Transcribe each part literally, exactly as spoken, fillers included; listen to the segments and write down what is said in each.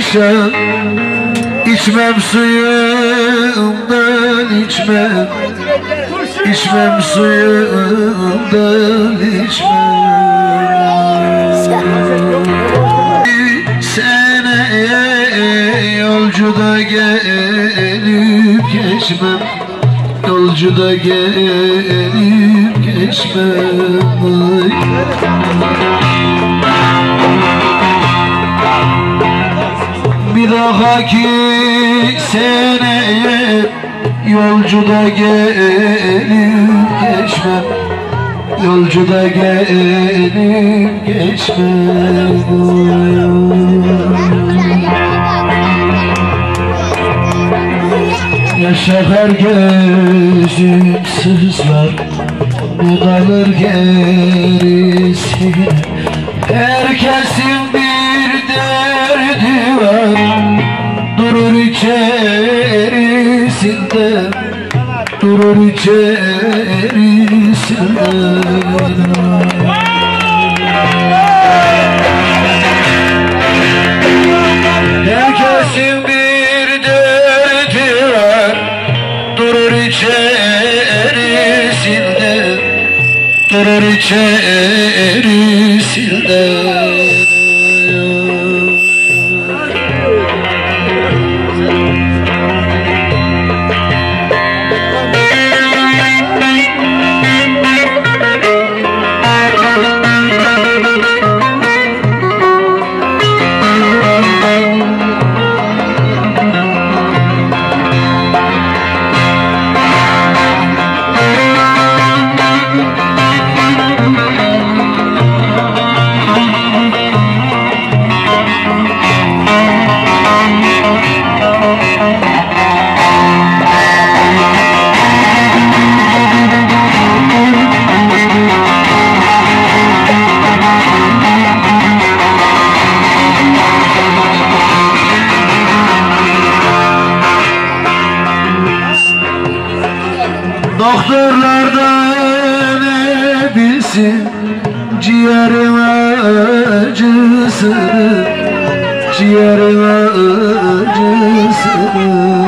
yaşa, içmem suyundan içmem, içmem suyundan içmem. Seneye yolcuda gelip geçmem, yolcuda gelip geçmem. Bir dahaki seneye yolcuda gelip geçmem, yolcuda gelip geçmem. Yaşar gözüm sızlar, ne kalır gerisine. Herkesin bir derdi var, durur içerisinde, durur içerisinde. Herkesin bir derdi var, durur içerisinde, durur içerisinde. Doktorlardan ne bilsin ciğerim acısını, ciğerim acısını.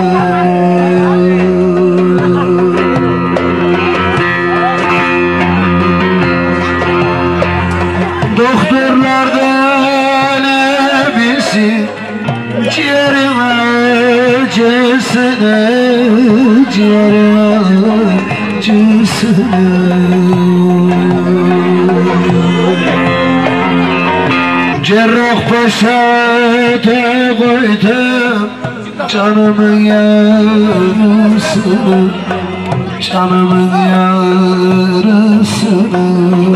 Doktorlardan ne bilsin ciğerim acısını, ciğerim acısını. Cerrahpaşa da koydum canımın yarısını, canımın yarısını.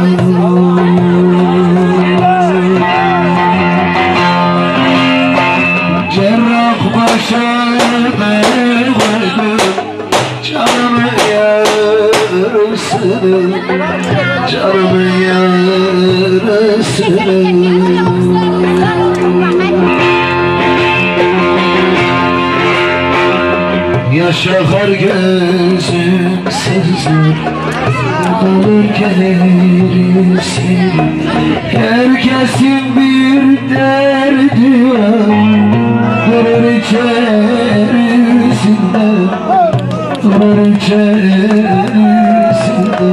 Cerrahpaşa'da koydum canımın yarısını, canımın yarısını. Yaşar gözüm sızlar, olur gerisine. Herkesin bir derdi var, durur içerisinde, durur içerisinde.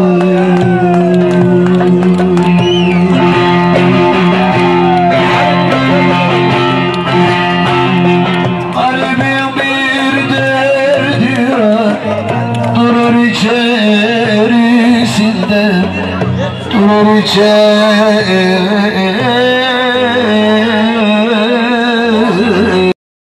içerisinde, durur içerisinde.